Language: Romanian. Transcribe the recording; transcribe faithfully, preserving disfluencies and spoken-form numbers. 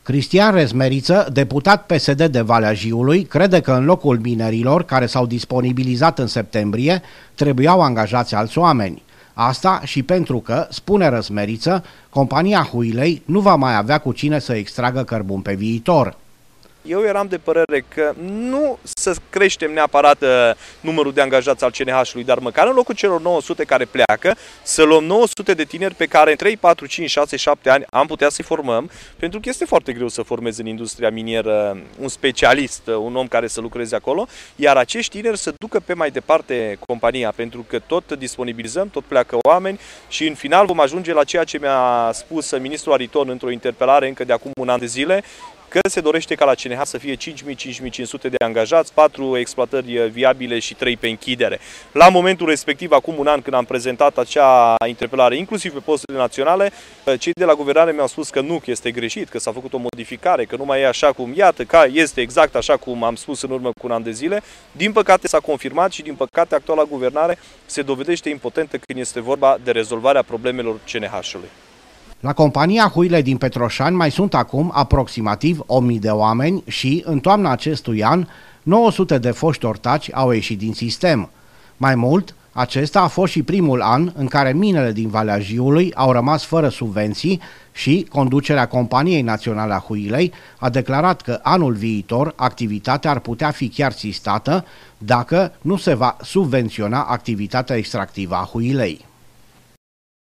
Cristian Rezmeriță, deputat P S D de Valea Jiului, crede că în locul minerilor care s-au disponibilizat în septembrie trebuiau angajați alți oameni. Asta și pentru că, spune Rezmeriță, compania Huilei nu va mai avea cu cine să extragă cărbun pe viitor. Eu eram de părere că nu să creștem neapărat uh, numărul de angajați al C N H-ului, dar măcar în locul celor nouă sute care pleacă, să luăm nouă sute de tineri pe care în trei, patru, cinci, șase, șapte ani am putea să-i formăm, pentru că este foarte greu să formezi în industria minieră un specialist, un om care să lucreze acolo, iar acești tineri să ducă pe mai departe compania, pentru că tot disponibilizăm, tot pleacă oameni și în final vom ajunge la ceea ce mi-a spus ministrul Ariton într-o interpelare încă de acum un an de zile, că se dorește ca la C N H să fie cinci mii - cinci mii cinci sute de angajați, patru exploatări viabile și trei pe închidere. La momentul respectiv, acum un an, când am prezentat acea interpelare, inclusiv pe posturile naționale, cei de la guvernare mi-au spus că nu, că este greșit, că s-a făcut o modificare, că nu mai e așa cum, iată, că este exact așa cum am spus în urmă cu un an de zile. Din păcate s-a confirmat și din păcate actuala guvernare se dovedește impotentă când este vorba de rezolvarea problemelor C N H-ului. La compania Huile din Petroșani mai sunt acum aproximativ o mie de oameni și, în toamna acestui an, nouă sute de foști ortaci au ieșit din sistem. Mai mult, acesta a fost și primul an în care minele din Valea Jiului au rămas fără subvenții și conducerea Companiei Naționale a Huilei a declarat că anul viitor activitatea ar putea fi chiar sistată dacă nu se va subvenționa activitatea extractivă a Huilei.